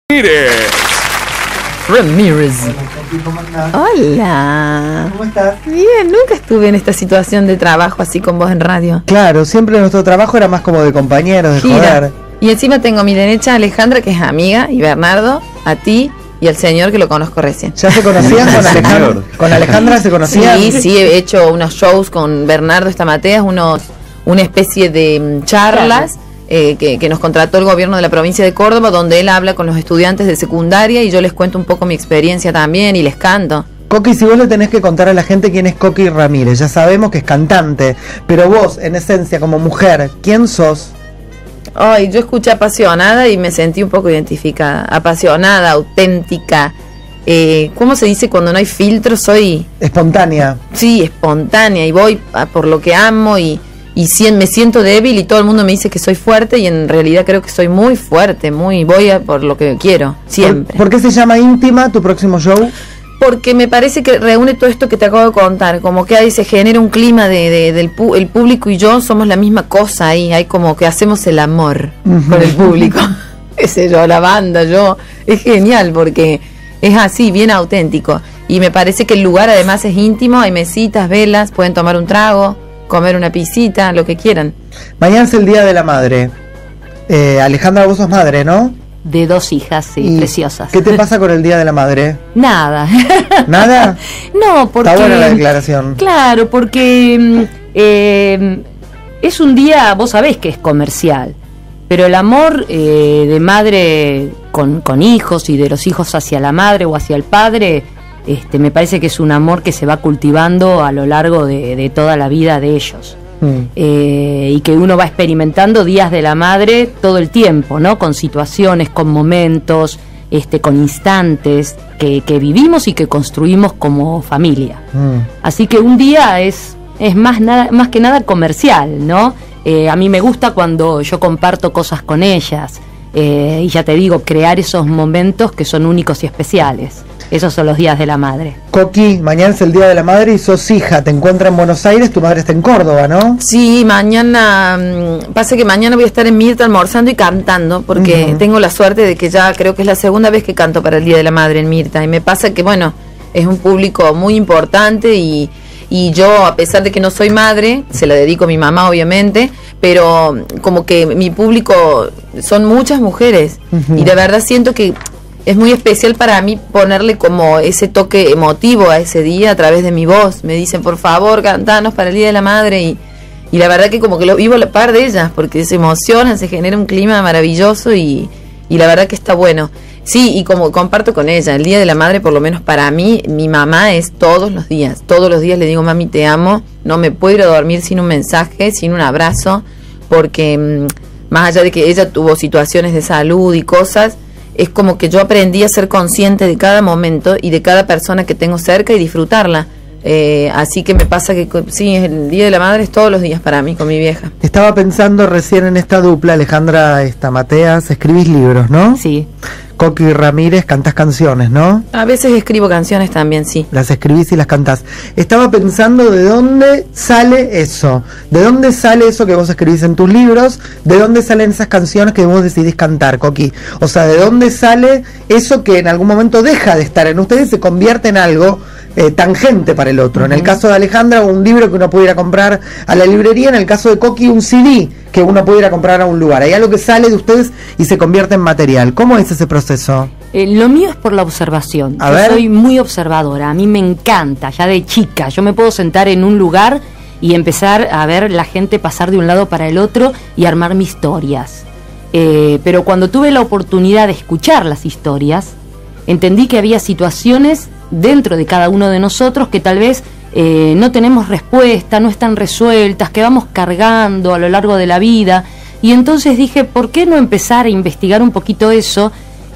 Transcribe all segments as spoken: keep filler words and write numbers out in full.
Ramírez. Ramírez. ¿Cómo andás? Hola. ¿Cómo estás? Bien, nunca estuve en esta situación de trabajo así con vos en radio. Claro, siempre nuestro trabajo era más como de compañeros, de Gira. joder. Y encima tengo a mi derecha a Alejandra, que es amiga, y Bernardo, a ti y al señor que lo conozco recién. ¿Ya se conocían con Alejandra? ¿Con Alejandra se conocían? Sí, sí, he hecho unos shows con Bernardo Estamateas, unos, una especie de mm, charlas. Claro. Eh, que, que nos contrató el gobierno de la provincia de Córdoba, donde él habla con los estudiantes de secundaria y yo les cuento un poco mi experiencia también y les canto. Coqui, si vos le tenés que contar a la gente quién es Coqui Ramírez, ya sabemos que es cantante, pero vos, en esencia, como mujer, ¿quién sos? Ay, yo escuché apasionada y me sentí un poco identificada. Apasionada, auténtica. Eh, ¿Cómo se dice cuando no hay filtro? Soy... Espontánea. Sí, espontánea y voy a por lo que amo y... Y si me siento débil y todo el mundo me dice que soy fuerte y en realidad creo que soy muy fuerte, muy voy a por lo que quiero, siempre. ¿Por, ¿por qué se llama Íntima tu próximo show? Porque me parece que reúne todo esto que te acabo de contar, como que ahí se genera un clima de, de del pu el público y yo somos la misma cosa ahí, hay como que hacemos el amor uh-huh. con el público, qué sé yo, la banda, yo, es genial porque es así, bien auténtico y me parece que el lugar además es íntimo, hay mesitas, velas, pueden tomar un trago, comer una pisita, lo que quieran. Mañana es el Día de la Madre. Eh, Alejandra, vos sos madre, ¿no? De dos hijas, sí, preciosas. ¿Qué te pasa con el Día de la Madre? Nada. ¿Nada? No, porque... Está buena la declaración. Claro, porque eh, es un día, vos sabés que es comercial, pero el amor eh, de madre con, con hijos y de los hijos hacia la madre o hacia el padre... Este, me parece que es un amor que se va cultivando a lo largo de, de toda la vida de ellos mm. eh, y que uno va experimentando días de la madre todo el tiempo, ¿no? Con situaciones, con momentos, este, con instantes que, que vivimos y que construimos como familia. Mm. Así que un día es, es más, nada, más que nada comercial, ¿no? Eh, a mí me gusta cuando yo comparto cosas con ellas eh, y ya te digo, crear esos momentos que son únicos y especiales. Esos son los días de la madre. Coqui, mañana es el Día de la Madre y sos hija, te encuentras en Buenos Aires, tu madre está en Córdoba, ¿no? Sí, mañana, mmm, pasa que mañana voy a estar en Mirta almorzando y cantando, porque uh-huh. tengo la suerte de que ya creo que es la segunda vez que canto para el Día de la Madre en Mirta, y me pasa que, bueno, es un público muy importante y, y yo, a pesar de que no soy madre, se la dedico a mi mamá, obviamente, pero como que mi público son muchas mujeres, uh-huh. y de verdad siento que es muy especial para mí ponerle como ese toque emotivo a ese día a través de mi voz. Me dicen, por favor, cantanos para el Día de la Madre. Y, y la verdad que como que lo vivo a la par de ellas, porque se emocionan, se genera un clima maravilloso y, y la verdad que está bueno. Sí, y como comparto con ella, el Día de la Madre, por lo menos para mí, mi mamá es todos los días. Todos los días le digo, mami, te amo. No me puedo ir a dormir sin un mensaje, sin un abrazo, porque mmm, más allá de que ella tuvo situaciones de salud y cosas, es como que yo aprendí a ser consciente de cada momento y de cada persona que tengo cerca y disfrutarla. Eh, así que me pasa que sí, el Día de la Madre es todos los días para mí, con mi vieja. Estaba pensando recién en esta dupla, Alejandra Estamateas, escribís libros, ¿no? Sí. Coqui Ramírez, cantás canciones, ¿no? A veces escribo canciones también, sí. Las escribís y las cantás. Estaba pensando de dónde sale eso, de dónde sale eso que vos escribís en tus libros, de dónde salen esas canciones que vos decidís cantar, Coqui. O sea, de dónde sale eso que en algún momento deja de estar en ustedes y se convierte en algo eh, tangente para el otro. Uh-huh. En el caso de Alejandra, un libro que uno pudiera comprar a la librería, en el caso de Coqui, un C D que uno pudiera comprar a un lugar. Hay algo que sale de ustedes y se convierte en material. ¿Cómo es ese proceso? Eh, lo mío es por la observación. A Yo ver. soy muy observadora. A mí me encanta, ya de chica. Yo me puedo sentar en un lugar y empezar a ver la gente pasar de un lado para el otro y armar mis historias. Eh, pero cuando tuve la oportunidad de escuchar las historias, entendí que había situaciones dentro de cada uno de nosotros que tal vez eh, no tenemos respuesta, no están resueltas, que vamos cargando a lo largo de la vida. Y entonces dije, ¿por qué no empezar a investigar un poquito eso?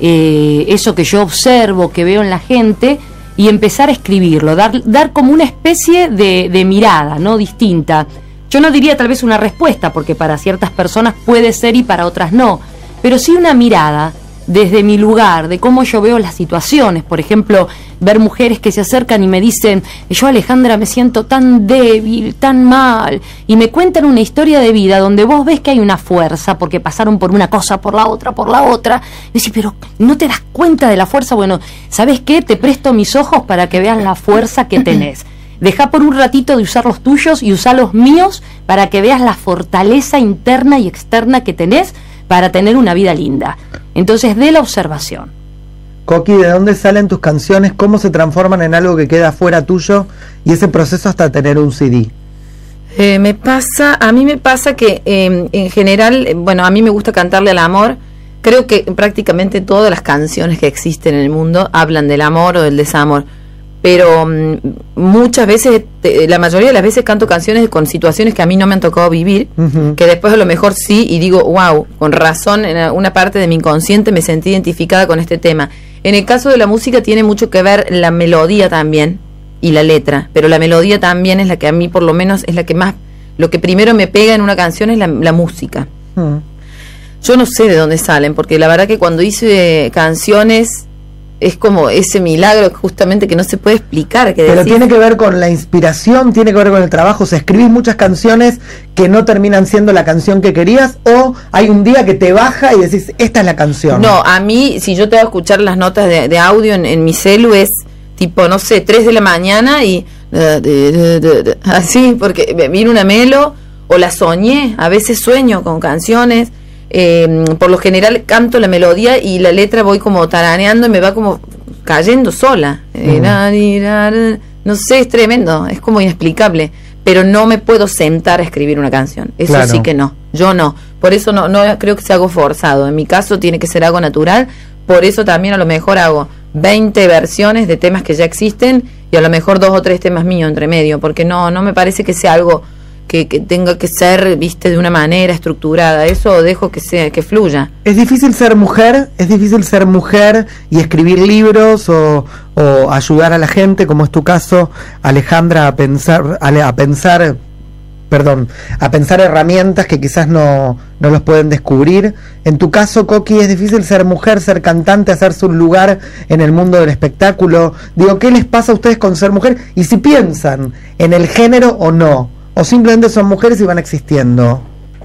Eh, eso que yo observo, que veo en la gente, y empezar a escribirlo, dar, dar como una especie de, de mirada, ¿no? Distinta. Yo no diría tal vez una respuesta, porque para ciertas personas puede ser y para otras no, pero sí una mirada desde mi lugar, de cómo yo veo las situaciones. Por ejemplo, ver mujeres que se acercan y me dicen, yo, Alejandra, me siento tan débil, tan mal, y me cuentan una historia de vida donde vos ves que hay una fuerza, porque pasaron por una cosa, por la otra, por la otra, y decís, pero ¿no te das cuenta de la fuerza? Bueno, ¿sabes qué? Te presto mis ojos para que veas la fuerza que tenés. Deja por un ratito de usar los tuyos y usá los míos para que veas la fortaleza interna y externa que tenés para tener una vida linda. Entonces, de la observación. Coqui, ¿de dónde salen tus canciones? ¿Cómo se transforman en algo que queda fuera tuyo? Y ese proceso hasta tener un C D. Eh, me pasa, a mí me pasa que eh, en general, eh, bueno, a mí me gusta cantarle al amor. Creo que prácticamente todas las canciones que existen en el mundo hablan del amor o del desamor. Pero um, muchas veces, te, la mayoría de las veces canto canciones con situaciones que a mí no me han tocado vivir, uh-huh. que después a lo mejor sí, y digo, wow, con razón, en una parte de mi inconsciente me sentí identificada con este tema. En el caso de la música tiene mucho que ver la melodía también, y la letra, pero la melodía también es la que a mí por lo menos es la que más, lo que primero me pega en una canción es la, la música. Uh-huh. Yo no sé de dónde salen, porque la verdad que cuando hice canciones es como ese milagro justamente que no se puede explicar. Que Pero decís, tiene que ver con la inspiración, tiene que ver con el trabajo. O sea, escribís muchas canciones que no terminan siendo la canción que querías, o hay un día que te baja y decís, esta es la canción. No, a mí, si yo te voy a escuchar las notas de, de audio en, en mi celu, es tipo, no sé, tres de la mañana y así, porque me viene una melo, o la soñé, a veces sueño con canciones. Eh, por lo general canto la melodía y la letra voy como taraneando y me va como cayendo sola. Uh-huh. No sé, es tremendo, es como inexplicable, pero no me puedo sentar a escribir una canción, eso claro. Sí que no, yo no, por eso no, no creo que sea algo forzado, en mi caso tiene que ser algo natural, por eso también a lo mejor hago veinte versiones de temas que ya existen y a lo mejor dos o tres temas míos entre medio, porque no, no me parece que sea algo Que, que tenga que ser, viste, de una manera estructurada. Eso dejo que sea, que fluya. ¿Es difícil ser mujer? ¿Es difícil ser mujer y escribir libros o, o ayudar a la gente, como es tu caso, Alejandra, a pensar, a, a pensar, perdón, a pensar herramientas que quizás no, no los pueden descubrir? En tu caso, Coqui, ¿es difícil ser mujer, ser cantante, hacerse un lugar en el mundo del espectáculo? Digo, ¿qué les pasa a ustedes con ser mujer? Y si piensan en el género o no, o simplemente son mujeres y van existiendo.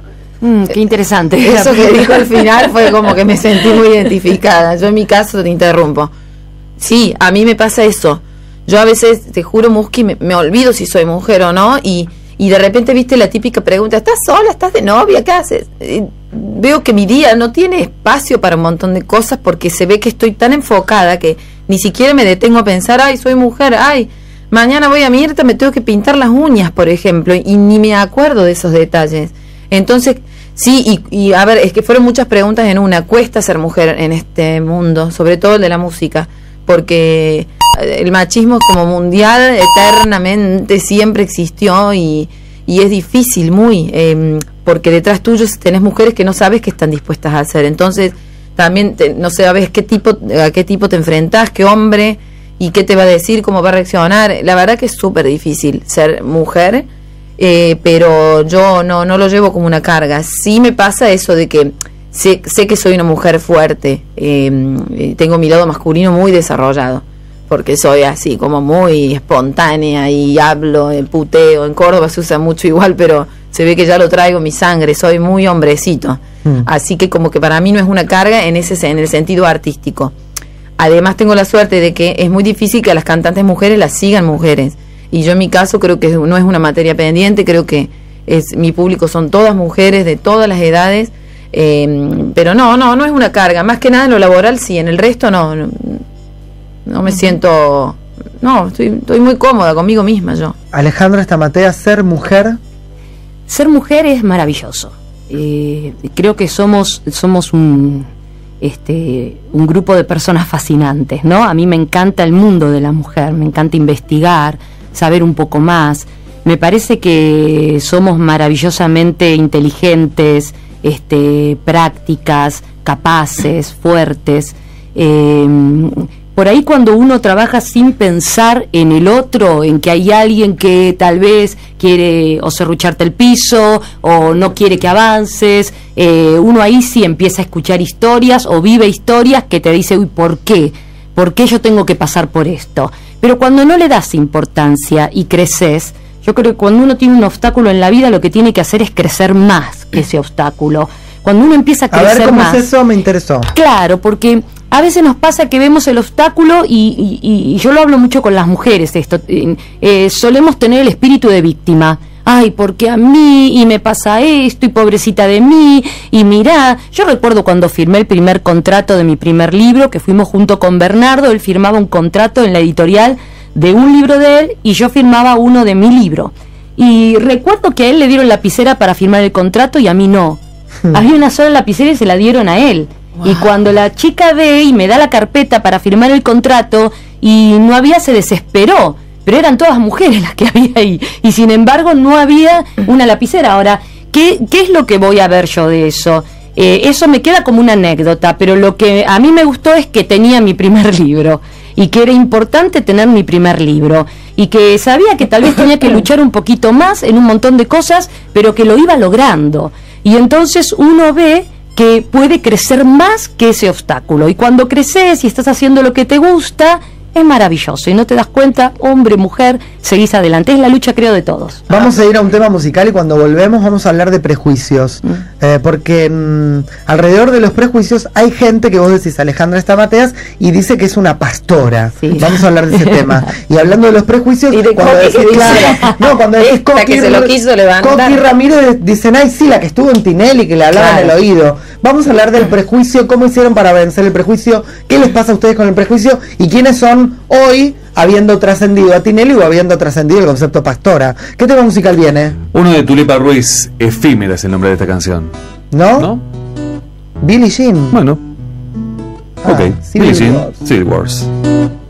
Mm, qué interesante. Eso que dijo al final fue como que me sentí muy identificada. Yo en mi caso, te interrumpo. Sí, a mí me pasa eso. Yo a veces, te juro, Musqui, me, me olvido si soy mujer o no, y, y de repente viste la típica pregunta, ¿estás sola? ¿Estás de novia? ¿Qué haces? Y veo que mi día no tiene espacio para un montón de cosas porque se ve que estoy tan enfocada que ni siquiera me detengo a pensar, ay, soy mujer, ay, mañana voy a Mirta, me tengo que pintar las uñas, por ejemplo, y ni me acuerdo de esos detalles. Entonces, sí, y, y a ver, es que fueron muchas preguntas en una. Cuesta ser mujer en este mundo, sobre todo el de la música, porque el machismo como mundial eternamente siempre existió y, y es difícil muy, eh, porque detrás tuyo tenés mujeres que no sabes qué están dispuestas a hacer. Entonces, también te, no sabes qué tipo, a qué tipo te enfrentás, qué hombre, y qué te va a decir, cómo va a reaccionar. La verdad que es súper difícil ser mujer, eh, pero yo no, no lo llevo como una carga. Sí me pasa eso de que sé, sé que soy una mujer fuerte, eh, tengo mi lado masculino muy desarrollado, porque soy así como muy espontánea y hablo, el puteo, en Córdoba se usa mucho igual, pero se ve que ya lo traigo en mi sangre, soy muy hombrecito, mm. así que como que para mí no es una carga en ese en el sentido artístico. Además tengo la suerte de que es muy difícil que a las cantantes mujeres las sigan mujeres, y yo en mi caso creo que no es una materia pendiente, creo que es mi público son todas mujeres de todas las edades, eh, pero no, no, no es una carga, más que nada en lo laboral sí, en el resto no, no, no me siento, no, estoy, estoy muy cómoda conmigo misma yo. Alejandra Stamatea, ser mujer. Ser mujer es maravilloso, eh, creo que somos, somos un... Este, un grupo de personas fascinantes, ¿no? A mí me encanta el mundo de la mujer, me encanta investigar, saber un poco más. Me parece que somos maravillosamente inteligentes, este, prácticas, capaces, fuertes. Eh, por ahí cuando uno trabaja sin pensar en el otro, en que hay alguien que tal vez quiere o serrucharte el piso o no quiere que avances, eh, uno ahí sí empieza a escuchar historias o vive historias que te dice, uy, ¿por qué? ¿Por qué yo tengo que pasar por esto? Pero cuando no le das importancia y creces, yo creo que cuando uno tiene un obstáculo en la vida, lo que tiene que hacer es crecer más que ese obstáculo. Cuando uno empieza a crecer más... A ver, ¿cómo más, es eso? Me interesó. Claro, porque a veces nos pasa que vemos el obstáculo y, y, y yo lo hablo mucho con las mujeres esto, eh, solemos tener el espíritu de víctima. Ay, porque a mí, y me pasa esto, y pobrecita de mí, y mirá, yo recuerdo cuando firmé el primer contrato de mi primer libro, que fuimos junto con Bernardo, él firmaba un contrato en la editorial de un libro de él, y yo firmaba uno de mi libro. Y recuerdo que a él le dieron lapicera para firmar el contrato y a mí no. Había una sola lapicera y se la dieron a él. Wow. Y cuando la chica ve y me da la carpeta para firmar el contrato, y no había, se desesperó. Pero eran todas mujeres las que había ahí, y sin embargo no había una lapicera. Ahora, ¿qué, qué es lo que voy a ver yo de eso? Eh, eso me queda como una anécdota, pero lo que a mí me gustó es que tenía mi primer libro, y que era importante tener mi primer libro, y que sabía que tal vez tenía que luchar un poquito más en un montón de cosas, pero que lo iba logrando. Y entonces uno ve que puede crecer más que ese obstáculo, y cuando creces y estás haciendo lo que te gusta, es maravilloso, y no te das cuenta, hombre, mujer, seguís adelante. Es la lucha, creo, de todos. Vamos a ir a un tema musical y cuando volvemos vamos a hablar de prejuicios, mm. eh, porque mmm, alrededor de los prejuicios hay gente que vos decís, Alejandra Stamateas, y dice que es una pastora. Sí. Vamos a hablar de ese tema. Y hablando de los prejuicios, y de cuando Coqui, decís, claro, no, cuando decís Coqui, que se lo quiso levantar. Coqui Ramírez, dicen, ay, sí, la que estuvo en Tinelli, que le hablaban claro. en el oído. Vamos a hablar del prejuicio, cómo hicieron para vencer el prejuicio, qué les pasa a ustedes con el prejuicio y quiénes son hoy, habiendo trascendido a Tinelli o habiendo trascendido el concepto pastora. ¿Qué tema musical viene? Uno de Tulipa Ruiz, Efímera es el nombre de esta canción. ¿No? ¿No? Billie Jean. Bueno. Ah, ok, Billie Jean, Civil Wars.